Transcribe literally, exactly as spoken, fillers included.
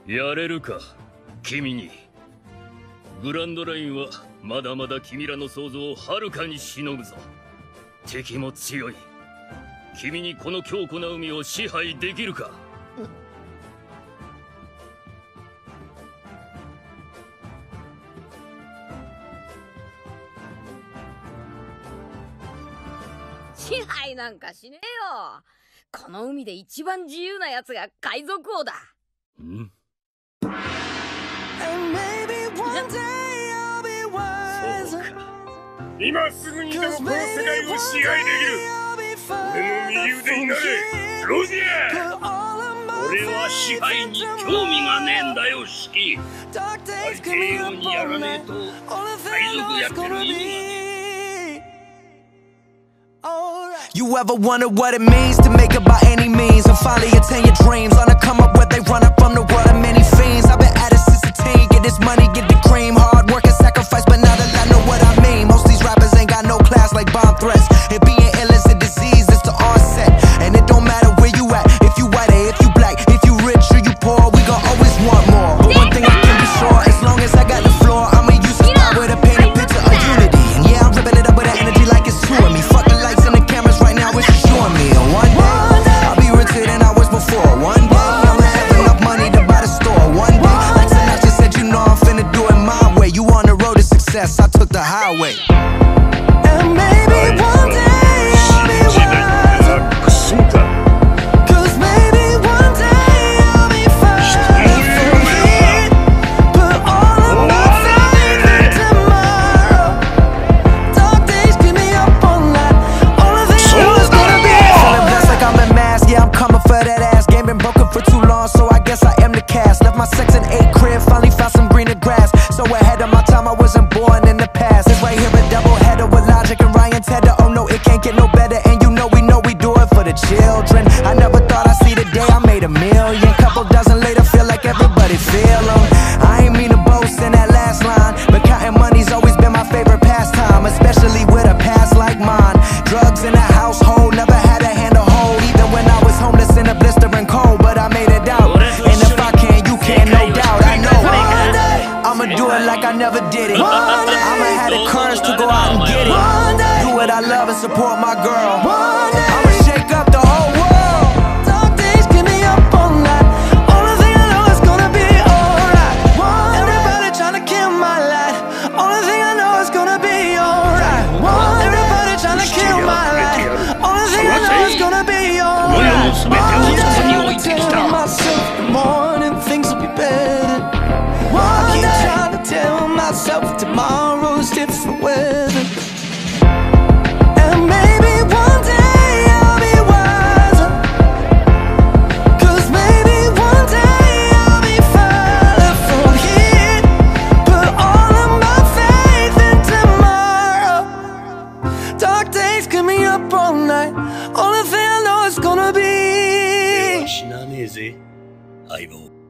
やれるか、君に。グランドラインはまだまだ君らの想像をはるかにしのぐぞ。敵も強い。君にこの強固な海を支配できるか。 支配なんかしねえよ。この海で一番自由なやつが海賊王だ。んそうか。今すぐにでもこの世界を支配できる。俺の右腕になれ、ロジャー。俺は支配に興味がねえんだよ、シキ。大帝王にやらねえと海賊やってる意味がねえ。 You ever wonder what it means to make it by any means and finally attain your dreams? On the come up where they run up from the world of many fiends. I've been at it since a teen, get this money, get the cream. Hard work and sacrifice, but now that I know what I mean. Most these rappers ain't got no class like bomb threats. And being ill is a disease, it's the onset. And it don't matter where you at, if you white or if you black, if you rich or you poor, we gon' always want more. But one thing I can be sure, as long as I got the floor, I'ma use this power to paint a picture of unity. And yeah, I'm ripping it up with that energy like it's two of me. Fuck the lights and the cameras right now, it's just you and me. And one day, I'll be richer than I was before. One day, I'ma have enough money to buy the store. One day, like Sinatra said, you know I'm finna do it my way. You on the road to success, I took the highway. And maybe one day I'll be wiser. Cause maybe one day I'll be fine. Put all of my faith in tomorrow. Dark days keep me up all night. Only thing I know is gonna be feeling blessed like I'm in mass. Yeah, I'm coming for that ass. Game been broken for too long, so I guess I am the cast. Left my section eight crib, finally found some greener grass. So ahead of my time, I wasn't born in the past. It's right here a double header with Logic and Ryan Tedder. Oh no, it can't get no better, and you know we know we do it for the children. I never thought I'd see the day I made a million. Couple dozen later, feel like everybody feel 'em. I ain't mean to boast in that last line, but counting money's always been my favorite pastime, especially with a past like mine. Drugs in the household, never had a hand to hold, even when I was homeless in a blistering cold. But I made it out, and if I can, you can, no doubt. I know one day I'ma do it like I never did it. I'ma have the courage to go out and get it. Do what I love and support my girl. I'ma shake up the whole world. Dark days keep me up all night. Only thing I know is gonna be alright. Everybody tryna kill my light. Only thing I know is gonna be alright. Everybody tryna kill my light. Only thing I know is gonna be alright. I keep trying to tell myself in the morning things will be better. I keep trying to tell myself tomorrow's different weather. And maybe one day I'll be wiser. Cause maybe one day I'll be further from here. Put all of my faith in tomorrow. Dark days keep me up all night. Only thing I know is gonna be 死なねえぜ、相棒。